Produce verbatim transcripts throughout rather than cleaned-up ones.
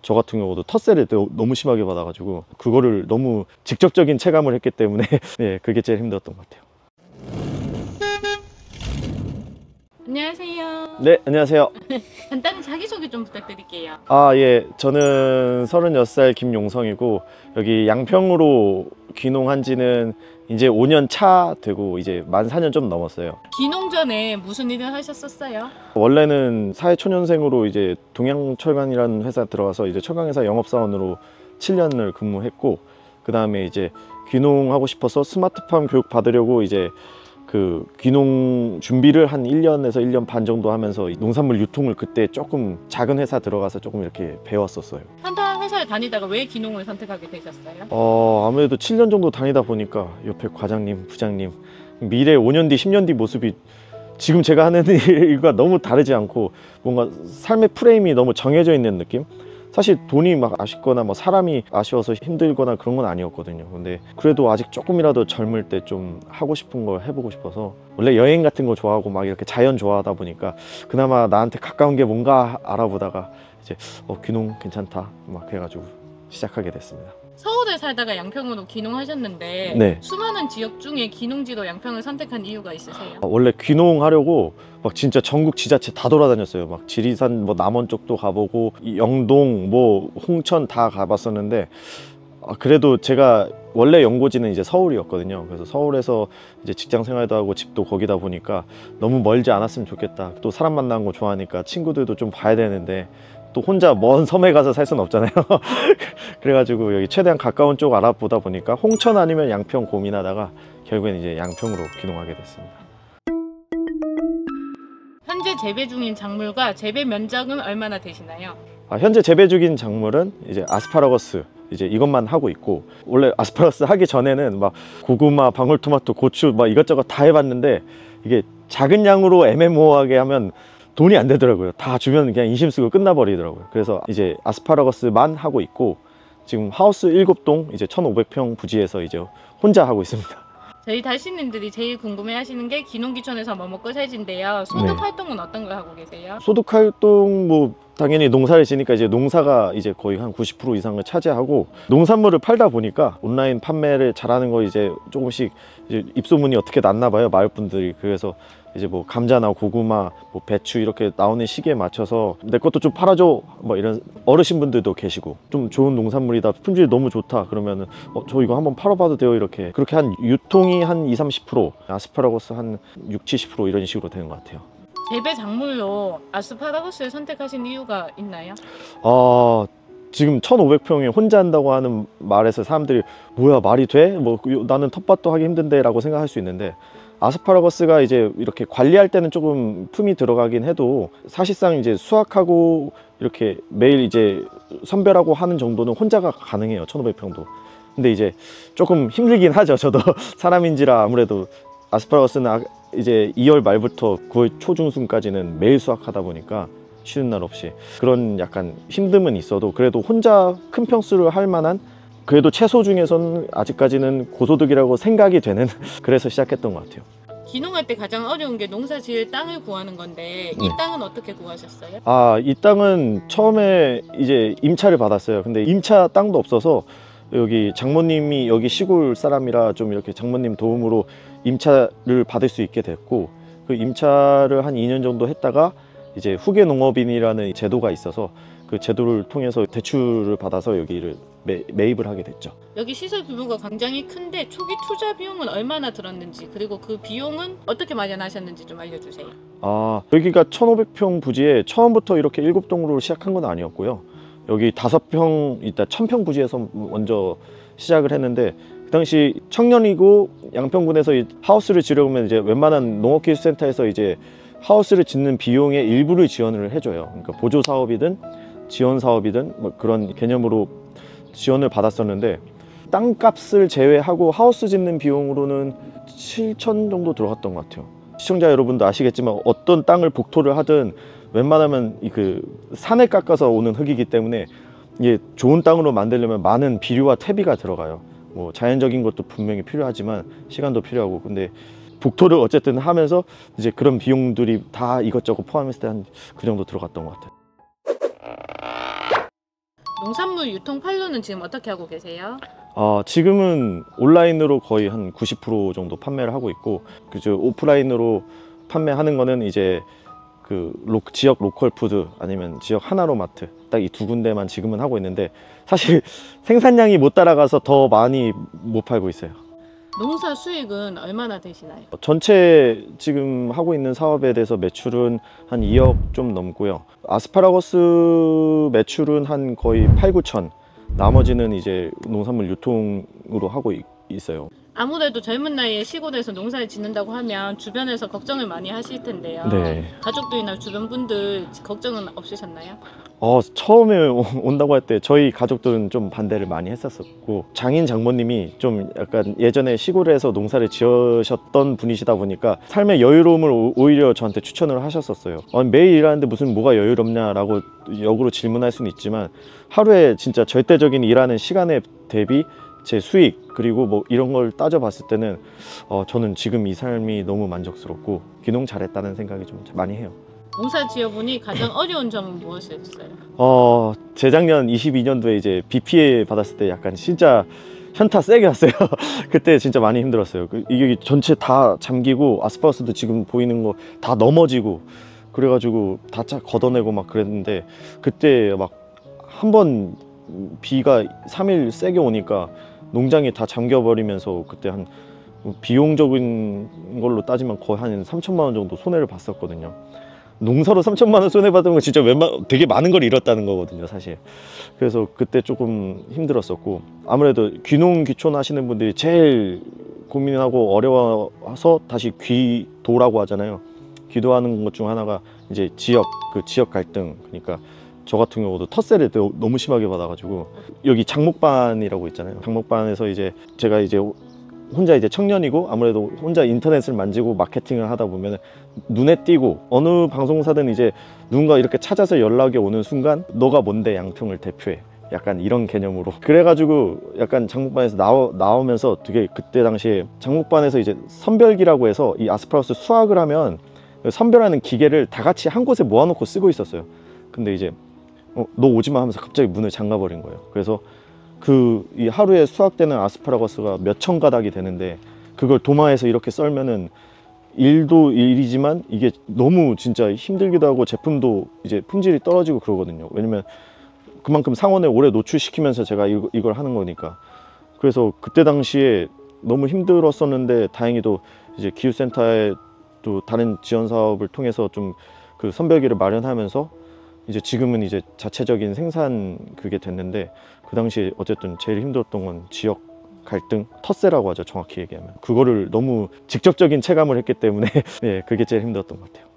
저 같은 경우도 텃세를 너무 심하게 받아가지고 그거를 너무 직접적인 체감을 했기 때문에 네, 그게 제일 힘들었던 것 같아요. 안녕하세요. 네, 안녕하세요. 간단히 자기소개 좀 부탁드릴게요. 아, 예. 저는 서른여섯 살 김용성이고 여기 양평으로 귀농한 지는 이제 오 년 차 되고 이제 만 사 년 좀 넘었어요. 귀농 전에 무슨 일을 하셨었어요? 원래는 사회초년생으로 이제 동양철강이라는 회사 들어가서 이제 철강회사 영업사원으로 칠 년을 근무했고, 그 다음에 이제 귀농하고 싶어서 스마트팜 교육 받으려고 이제 그 귀농 준비를 한 일 년에서 일 년 반 정도 하면서 농산물 유통을 그때 조금 작은 회사 들어가서 조금 이렇게 배웠었어요. 한타 회사에 다니다가 왜 귀농을 선택하게 되셨어요? 어, 아무래도 칠 년 정도 다니다 보니까 옆에 과장님, 부장님, 미래 오 년 뒤, 십 년 뒤 모습이 지금 제가 하는 일과 너무 다르지 않고 뭔가 삶의 프레임이 너무 정해져 있는 느낌? 사실 돈이 막 아쉽거나 뭐 사람이 아쉬워서 힘들거나 그런 건 아니었거든요. 근데 그래도 아직 조금이라도 젊을 때 좀 하고 싶은 걸 해보고 싶어서, 원래 여행 같은 거 좋아하고 막 이렇게 자연 좋아하다 보니까 그나마 나한테 가까운 게 뭔가 알아보다가 이제 어, 귀농 괜찮다 막 해가지고 시작하게 됐습니다. 서울에 살다가 양평으로 귀농하셨는데 네. 수많은 지역 중에 귀농지로 양평을 선택한 이유가 있으세요? 원래 귀농하려고 막 진짜 전국 지자체 다 돌아다녔어요. 막 지리산 뭐 남원 쪽도 가보고 영동 뭐 홍천 다 가봤었는데, 아, 그래도 제가 원래 연고지는 이제 서울이었거든요. 그래서 서울에서 이제 직장 생활도 하고 집도 거기다 보니까 너무 멀지 않았으면 좋겠다. 또 사람 만나는 거 좋아하니까 친구들도 좀 봐야 되는데 또 혼자 먼 섬에 가서 살 수는 없잖아요. 그래가지고 여기 최대한 가까운 쪽 알아보다 보니까 홍천 아니면 양평 고민하다가 결국엔 이제 양평으로 귀농하게 됐습니다. 현재 재배 중인 작물과 재배 면적은 얼마나 되시나요? 아, 현재 재배 중인 작물은 이제 아스파라거스 이제 이것만 하고 있고, 원래 아스파라거스 하기 전에는 막 고구마, 방울토마토, 고추 막 이것저것 다 해봤는데 이게 작은 양으로 애매모호하게 하면 돈이 안 되더라고요. 다 주면 그냥 인심 쓰고 끝나버리더라고요. 그래서 이제 아스파라거스만 하고 있고, 지금 하우스 일곱 동 이제 천오백 평 부지에서 이제 혼자 하고 있습니다. 저희 달씨님들이 제일 궁금해 하시는 게 귀농귀촌에서 뭐 먹고 살진데요. 소득 네. 활동은 어떤 걸 하고 계세요? 소득 활동 뭐 당연히 농사를 지니까 이제 농사가 이제 거의 한 구십 퍼센트 이상을 차지하고, 농산물을 팔다 보니까 온라인 판매를 잘하는 거 이제 조금씩 이제 입소문이 어떻게 났나 봐요, 마을 분들이. 그래서 이제 뭐 감자나 고구마, 뭐 배추 이렇게 나오는 시기에 맞춰서 내 것도 좀 팔아줘 뭐 이런 어르신 분들도 계시고, 좀 좋은 농산물이다, 품질이 너무 좋다 그러면은 어, 저 이거 한번 팔아봐도 돼요, 이렇게. 그렇게 한 유통이 한 이십, 삼십 퍼센트, 아스파라거스 한 육십, 칠십 퍼센트 이런 식으로 되는 것 같아요. 재배 작물로 아스파라거스를 선택하신 이유가 있나요? 아, 지금 천오백 평에 혼자 한다고 하는 말에서 사람들이 뭐야 말이 돼? 뭐 나는 텃밭도 하기 힘든데 라고 생각할 수 있는데, 아스파라거스가 이제 이렇게 관리할 때는 조금 품이 들어가긴 해도 사실상 이제 수확하고 이렇게 매일 이제 선별하고 하는 정도는 혼자가 가능해요, 천오백 평도. 근데 이제 조금 힘들긴 하죠. 저도 사람인지라. 아무래도 아스파라거스는 이제 이월 말부터 구월 초중순까지는 매일 수확하다 보니까 쉬는 날 없이 그런 약간 힘듦은 있어도, 그래도 혼자 큰 평수를 할 만한, 그래도 채소 중에서는 아직까지는 고소득이라고 생각이 되는 그래서 시작했던 것 같아요. 귀농할 때 가장 어려운 게 농사 지을 땅을 구하는 건데 이 네. 땅은 어떻게 구하셨어요? 아, 이 땅은 처음에 이제 임차를 받았어요. 근데 임차 땅도 없어서 여기 장모님이 여기 시골 사람이라 좀 이렇게 장모님 도움으로 임차를 받을 수 있게 됐고, 그 임차를 한 이 년 정도 했다가 이제 후계 농업인이라는 제도가 있어서 그 제도를 통해서 대출을 받아서 여기를 매, 매입을 하게 됐죠. 여기 시설 규모가 굉장히 큰데 초기 투자 비용은 얼마나 들었는지, 그리고 그 비용은 어떻게 마련하셨는지 좀 알려주세요. 아, 여기가 천오백 평 부지에 처음부터 이렇게 일곱 동으로 시작한 건 아니었고요. 여기 다섯 평, 이따 천 평 부지에서 먼저 시작을 했는데, 그 당시 청년이고 양평군에서 이 하우스를 지으려면 이제 웬만한 농업기술센터에서 이제 하우스를 짓는 비용의 일부를 지원을 해줘요. 그러니까 보조 사업이든 지원 사업이든 뭐 그런 개념으로 지원을 받았었는데, 땅값을 제외하고 하우스 짓는 비용으로는 칠천 정도 들어갔던 것 같아요. 시청자 여러분도 아시겠지만 어떤 땅을 복토를 하든 웬만하면 이 그 산을 깎아서 오는 흙이기 때문에 이게 좋은 땅으로 만들려면 많은 비료와 퇴비가 들어가요. 뭐 자연적인 것도 분명히 필요하지만 시간도 필요하고, 근데 복토를 어쨌든 하면서 이제 그런 비용들이 다 이것저것 포함했을 때 한 그 정도 들어갔던 것 같아요. 농산물 유통 판로는 지금 어떻게 하고 계세요? 어, 지금은 온라인으로 거의 한 구십 퍼센트 정도 판매를 하고 있고, 그죠, 오프라인으로 판매하는 거는 이제 그 로, 지역 로컬 푸드 아니면 지역 하나로 마트 딱 이 두 군데만 지금은 하고 있는데, 사실 생산량이 못 따라가서 더 많이 못 팔고 있어요. 농사 수익은 얼마나 되시나요? 전체 지금 하고 있는 사업에 대해서 매출은 한 이억 좀 넘고요. 아스파라거스 매출은 한 거의 팔, 구천, 나머지는 이제 농산물 유통으로 하고 있, 있어요. 아무래도 젊은 나이에 시골에서 농사를 짓는다고 하면 주변에서 걱정을 많이 하실 텐데요. 네. 가족들이나 주변 분들 걱정은 없으셨나요? 어, 처음에 온다고 할 때 저희 가족들은 좀 반대를 많이 했었었고, 장인 장모님이 좀 약간 예전에 시골에서 농사를 지으셨던 분이시다 보니까 삶의 여유로움을 오- 오히려 저한테 추천을 하셨었어요. 아니, 매일 일하는데 무슨 뭐가 여유롭냐라고 역으로 질문할 수는 있지만, 하루에 진짜 절대적인 일하는 시간에 대비 제 수익 그리고 뭐 이런 걸 따져봤을 때는 어, 저는 지금 이 삶이 너무 만족스럽고 귀농 잘했다는 생각이 좀 많이 해요. 농사 지어보니 가장 어려운 점은 무엇이었어요? 어, 재작년 이십이 년도에 이제 비 피해 받았을 때 약간 진짜 현타 세게 왔어요. 그때 진짜 많이 힘들었어요. 그- 이게 전체 다 잠기고 아스파라거스도 지금 보이는 거 다 넘어지고 그래가지고 다 차 걷어내고 막 그랬는데, 그때 막 한 번 비가 삼 일 세게 오니까 농장이 다 잠겨버리면서 그때 한 비용적인 걸로 따지면 거의 한 삼천만 원 정도 손해를 봤었거든요. 농사로 삼천만 원 손해받은 건 진짜 웬만 되게 많은 걸 잃었다는 거거든요, 사실. 그래서 그때 조금 힘들었었고, 아무래도 귀농 귀촌 하시는 분들이 제일 고민하고 어려워서 다시 귀도라고 하잖아요. 귀도하는 것 중 하나가 이제 지역 그 지역 갈등. 그러니까 저 같은 경우도 텃세를 또 너무 심하게 받아가지고, 여기 장목반이라고 있잖아요. 장목반에서 이제 제가 이제 혼자 이제 청년이고 아무래도 혼자 인터넷을 만지고 마케팅을 하다 보면 눈에 띄고, 어느 방송사든 이제 누군가 이렇게 찾아서 연락이 오는 순간 너가 뭔데 양평을 대표해, 약간 이런 개념으로. 그래가지고 약간 장목반에서 나오, 나오면서 되게 그때 당시에 장목반에서 이제 선별기라고 해서 이 아스파라거스 수확을 하면 선별하는 기계를 다 같이 한 곳에 모아놓고 쓰고 있었어요. 근데 이제 어, 너 오지마 하면서 갑자기 문을 잠가버린 거예요. 그래서 그 이 하루에 수확되는 아스파라거스가 몇천 가닥이 되는데, 그걸 도마에서 이렇게 썰면은 일도 일이지만 이게 너무 진짜 힘들기도 하고 제품도 이제 품질이 떨어지고 그러거든요. 왜냐면 그만큼 상온에 오래 노출시키면서 제가 이거, 이걸 하는 거니까. 그래서 그때 당시에 너무 힘들었었는데, 다행히도 이제 기후센터에 또 다른 지원 사업을 통해서 좀 그 선별기를 마련하면서 이제 지금은 이제 자체적인 생산 그게 됐는데, 그 당시에 어쨌든 제일 힘들었던 건 지역 갈등, 텃세라고 하죠, 정확히 얘기하면. 그거를 너무 직접적인 체감을 했기 때문에 네, 그게 제일 힘들었던 것 같아요.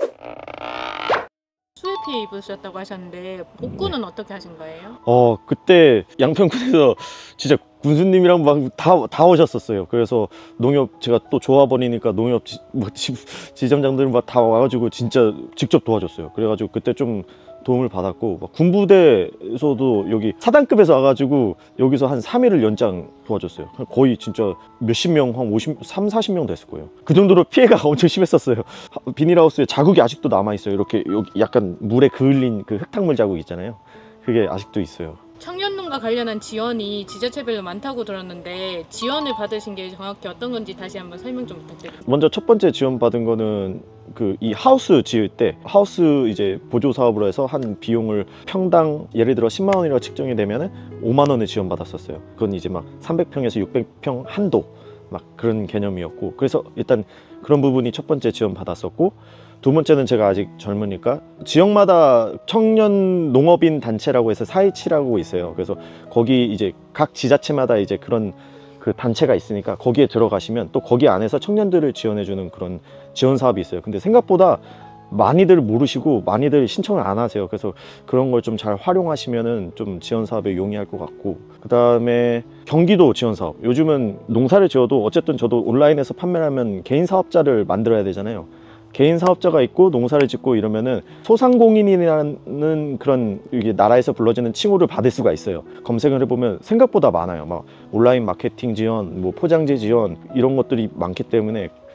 수해 피해 입으셨다고 하셨는데 복구는 어떻게 하신 거예요? 어, 그때 양평군에서 진짜 군수님이랑 막 다 다 오셨었어요. 그래서 농협 제가 또 조합원이니까 농협 지, 뭐 지, 지점장들 막 다 와가지고 진짜 직접 도와줬어요. 그래가지고 그때 좀 도움을 받았고, 막 군부대에서도 여기 사단급에서 와가지고 여기서 한 삼 일을 연장 도와줬어요. 거의 진짜 몇십 명, 한 오십, 삼, 사십 명 됐을 거예요. 그 정도로 피해가 엄청 심했었어요. 비닐하우스에 자국이 아직도 남아있어요. 이렇게 여기 약간 물에 그을린 그 흙탕물 자국 있잖아요. 그게 아직도 있어요. 청년농가 관련한 지원이 지자체별로 많다고 들었는데 지원을 받으신 게 정확히 어떤 건지 다시 한번 설명 좀 부탁드립니다. 먼저 첫 번째 지원 받은 거는 그 이 하우스 지을 때 하우스 이제 보조 사업으로 해서 한 비용을 평당 예를 들어 십만 원이라고 측정이 되면은 오만 원을 지원 받았었어요. 그건 이제 막 삼백 평에서 육백 평 한도 막 그런 개념이었고, 그래서 일단 그런 부분이 첫 번째 지원 받았었고, 두 번째는 제가 아직 젊으니까 지역마다 청년 농업인 단체라고 해서 사이치라고 있어요. 그래서 거기 이제 각 지자체마다 이제 그런 그 단체가 있으니까 거기에 들어가시면 또 거기 안에서 청년들을 지원해주는 그런 지원 사업이 있어요. 근데 생각보다 많이들 모르시고 많이들 신청을 안 하세요. 그래서 그런 걸 좀 잘 활용하시면은 좀 지원 사업에 용이할 것 같고, 그 다음에 경기도 지원 사업. 요즘은 농사를 지어도 어쨌든 저도 온라인에서 판매를 하면 개인 사업자를 만들어야 되잖아요. 개인 사업자가 있고 농사를 짓고 이러면은 소상공인이라는 그런 이게 나라에서 불러지는 칭호를 받을 수가 있어요. 검색을 해보면 생각보다 많아요. 막 온라인 마케팅 지원, 뭐 포장재 지원 이런 것들이 많기 때문에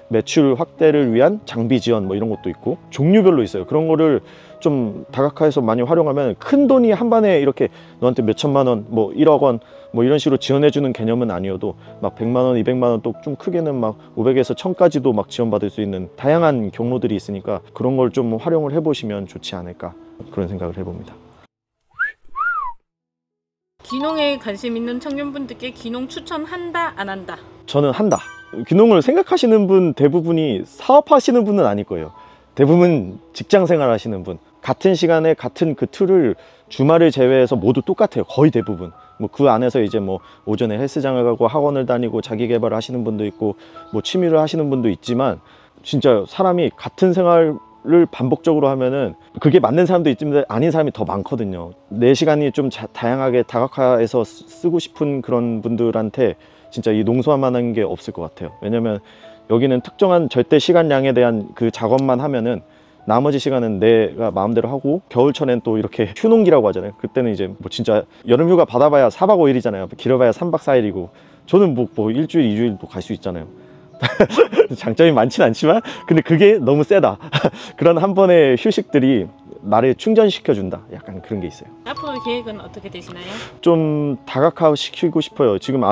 매출 확대를 위한 장비 지원 뭐 이런 것도 있고 종류별로 있어요. 그런 거를 좀 다각화해서 많이 활용하면 큰 돈이 한 번에 이렇게 너한테 몇 천만 원, 뭐 일억 원 뭐 이런 식으로 지원해주는 개념은 아니어도 막 백만 원, 이백만 원 또 좀 크게는 막 오백에서 천까지도 막 지원받을 수 있는 다양한 경로들이 있으니까 그런 걸 좀 활용을 해보시면 좋지 않을까 그런 생각을 해봅니다. 귀농에 관심 있는 청년분들께 귀농 추천한다, 안 한다? 저는 한다. 귀농을 생각하시는 분 대부분이 사업하시는 분은 아닐 거예요. 대부분 직장 생활 하시는 분, 같은 시간에 같은 그 틀을 주말을 제외해서 모두 똑같아요. 거의 대부분. 뭐 그 안에서 이제 뭐 오전에 헬스장을 가고 학원을 다니고 자기 개발을 하시는 분도 있고 뭐 취미를 하시는 분도 있지만 진짜 사람이 같은 생활을 반복적으로 하면은 그게 맞는 사람도 있지만 아닌 사람이 더 많거든요. 내 시간이 좀 자, 다양하게 다각화해서 쓰고 싶은 그런 분들한테 진짜 이 농수화만한 게 없을 것 같아요. 왜냐면 여기는 특정한 절대 시간량에 대한 그 작업만 하면은 나머지 시간은 내가 마음대로 하고 겨울철엔 또 이렇게 휴농기라고 하잖아요. 그때는 이제 뭐 진짜 여름휴가 받아봐야 사박 오일이잖아요. 길어봐야 삼박 사일이고 저는 뭐, 뭐 일주일, 이주일도 갈 수 있잖아요. 장점이 많진 않지만 근데 그게 너무 세다. 그런 한 번의 휴식들이 나를 충전시켜준다. 약간 그런 게 있어요. 앞으로 계획은 어떻게 되시나요? 좀 다각화 시키고 싶어요. 지금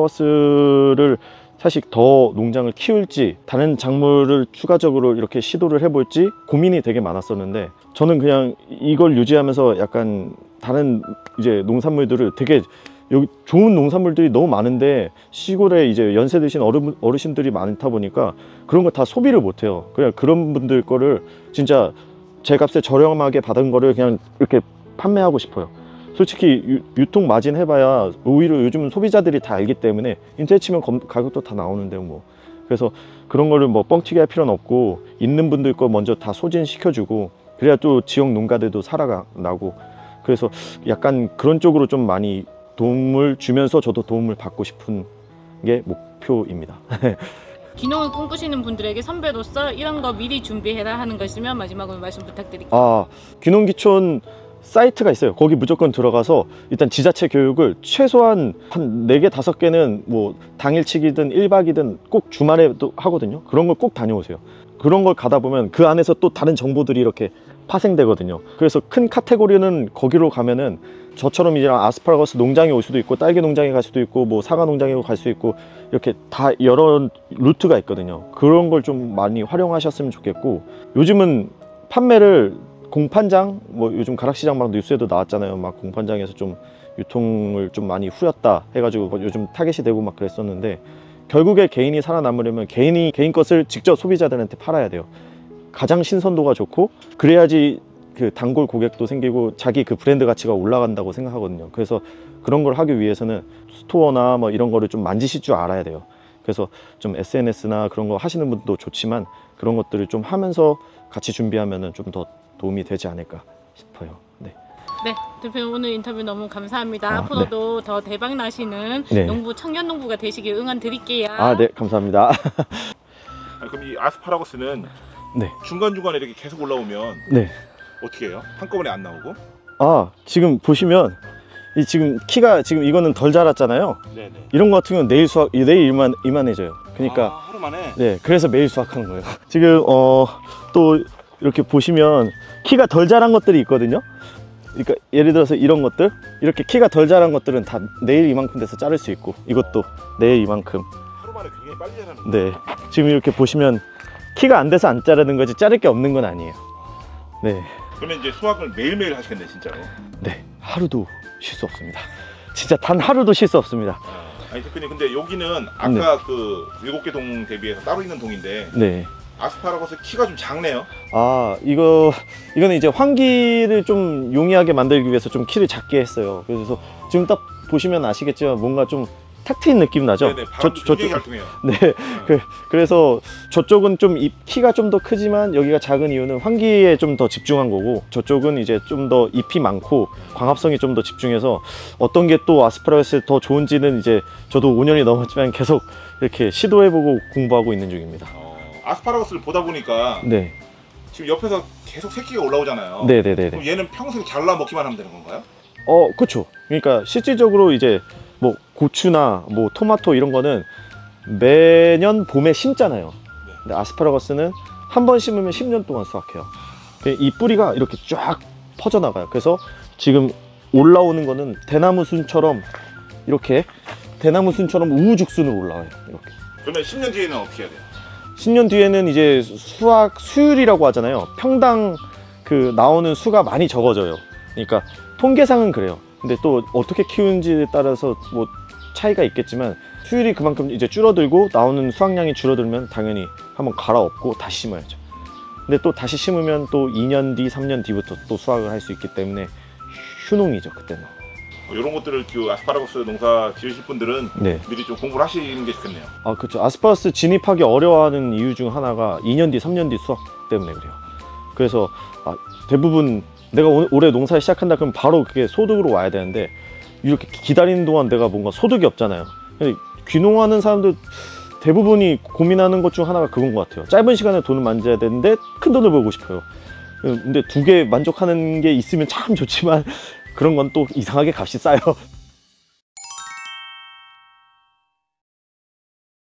아스파라거스를 사실 더 농장을 키울지 다른 작물을 추가적으로 이렇게 시도를 해볼지 고민이 되게 많았었는데 저는 그냥 이걸 유지하면서 약간 다른 이제 농산물들을 되게 여기 좋은 농산물들이 너무 많은데 시골에 이제 연세 드신 어르, 어르신들이 많다 보니까 그런 거 다 소비를 못해요. 그냥 그런 분들 거를 진짜 제 값에 저렴하게 받은 거를 그냥 이렇게 판매하고 싶어요. 솔직히 유, 유통 마진 해봐야 오히려 요즘 소비자들이 다 알기 때문에 인터넷 치면 검, 가격도 다 나오는데요 뭐. 그래서 그런 거를 뭐 뻥튀기 할 필요는 없고 있는 분들 거 먼저 다 소진시켜주고 그래야 또 지역 농가들도 살아나고 그래서 약간 그런 쪽으로 좀 많이 도움을 주면서 저도 도움을 받고 싶은 게 목표입니다. 귀농을 꿈꾸시는 분들에게 선배로서 이런 거 미리 준비해라 하는 거 있으면 마지막으로 말씀 부탁드릴게요. 아, 귀농귀촌 사이트가 있어요. 거기 무조건 들어가서 일단 지자체 교육을 최소한 한 네 개, 다섯 개는 뭐 당일치기든 일박이든 꼭 주말에도 하거든요. 그런 걸 꼭 다녀오세요. 그런 걸 가다 보면 그 안에서 또 다른 정보들이 이렇게 파생되거든요. 그래서 큰 카테고리는 거기로 가면은 저처럼 이제 아스파라거스 농장에 올 수도 있고 딸기 농장에 갈 수도 있고 뭐 사과 농장에 갈 수 있고 이렇게 다 여러 루트가 있거든요. 그런 걸 좀 많이 활용하셨으면 좋겠고 요즘은 판매를 공판장 뭐 요즘 가락시장 막 뉴스에도 나왔잖아요. 막 공판장에서 좀 유통을 좀 많이 후렸다 해가지고 요즘 타겟이 되고 막 그랬었는데 결국에 개인이 살아남으려면 개인이 개인 것을 직접 소비자들한테 팔아야 돼요. 가장 신선도가 좋고 그래야지 그 단골 고객도 생기고 자기 그 브랜드 가치가 올라간다고 생각하거든요. 그래서 그런 걸 하기 위해서는 스토어나 뭐 이런 거를 좀 만지실 줄 알아야 돼요. 그래서 좀 에스엔에스나 그런 거 하시는 분도 좋지만 그런 것들을 좀 하면서 같이 준비하면은 좀 더 도움이 되지 않을까 싶어요. 네. 네, 대표님 오늘 인터뷰 너무 감사합니다. 아, 앞으로도 더 대박 나시는 네. 농부 청년 농부가 되시길 응원 드릴게요. 아, 네, 감사합니다. 아니, 그럼 이 아스파라거스는 네. 중간중간에 이렇게 계속 올라오면 네. 어떻게 해요? 한꺼번에 안 나오고? 아, 지금 보시면 이 지금 키가 지금 이거는 덜 자랐잖아요. 네네. 이런 거 같은 경우는 내일 수확 내일 이만 이만해져요. 그러니까 아, 하루 만에? 네, 그래서 매일 수확하는 거예요. 지금 어 또 이렇게 보시면 키가 덜 자란 것들이 있거든요. 그러니까 예를 들어서 이런 것들 이렇게 키가 덜 자란 것들은 다 내일 이만큼 돼서 자를 수 있고 이것도 내일 이만큼. 하루 만에 굉장히 빨리 자라는 네, 지금 이렇게 보시면 키가 안 돼서 안 자르는 거지 자를 게 없는 건 아니에요. 네, 그러면 이제 수확을 매일매일 하시겠네 진짜로. 네, 하루도 쉴 수 없습니다. 진짜 단 하루도 쉴 수 없습니다. 아니 대표님 근데 여기는 아까 네. 그 일곱 개 동 대비해서 따로 있는 동인데 네. 아스파라거스 키가 좀 작네요. 아, 이거 이거는 이제 환기를 좀 용이하게 만들기 위해서 좀 키를 작게 했어요. 그래서 지금 딱 보시면 아시겠지만 뭔가 좀 탁 트인 느낌 나죠? 네네. 바람도 굉장히 잘 통해요. 네. 그, 그래서 저쪽은 좀 잎 키가 좀 더 크지만 여기가 작은 이유는 환기에 좀 더 집중한 거고 저쪽은 이제 좀 더 잎이 많고 광합성이 좀 더 집중해서 어떤 게 또 아스파라거스에 더 좋은지는 이제 저도 오 년이 넘었지만 계속 이렇게 시도해보고 공부하고 있는 중입니다. 어, 아스파라거스를 보다 보니까 네. 지금 옆에서 계속 새끼가 올라오잖아요. 네네네네. 그럼 얘는 평생 잘라 먹기만 하면 되는 건가요? 어, 그렇죠. 그러니까 실질적으로 이제 뭐 고추나 뭐 토마토 이런 거는 매년 봄에 심잖아요. 근데 아스파라거스는 한 번 심으면 십 년 동안 수확해요. 이 뿌리가 이렇게 쫙 퍼져나가요. 그래서 지금 올라오는 거는 대나무 순처럼 이렇게 대나무 순처럼 우후죽순으로 올라와요. 이렇게. 그러면 십 년 뒤에는 어떻게 해야 돼요? 십 년 뒤에는 이제 수확 수율이라고 하잖아요. 평당 그 나오는 수가 많이 적어져요. 그러니까 통계상은 그래요. 근데 또 어떻게 키우는지에 따라서 뭐 차이가 있겠지만 수율이 그만큼 이제 줄어들고 나오는 수확량이 줄어들면 당연히 한번 갈아엎고 다시 심어야죠. 근데 또 다시 심으면 또 이 년 뒤, 삼 년 뒤부터 또 수확을 할 수 있기 때문에 휴농이죠, 그때는. 뭐 이런 것들을 그 아스파라거스 농사 지으실 분들은 네. 미리 좀 공부를 하시는 게 좋겠네요. 아, 그렇죠. 아스파라거스 진입하기 어려워하는 이유 중 하나가 이 년 뒤, 삼 년 뒤 수확 때문에 그래요. 그래서 아, 대부분 내가 오, 올해 농사 시작한다 그러면 바로 그게 소득으로 와야 되는데 이렇게 기다리는 동안 내가 뭔가 소득이 없잖아요. 근데 귀농하는 사람들 대부분이 고민하는 것 중 하나가 그건 것 같아요. 짧은 시간에 돈을 만져야 되는데 큰 돈을 벌고 싶어요. 근데 두 개 만족하는 게 있으면 참 좋지만 그런 건 또 이상하게 값이 싸요.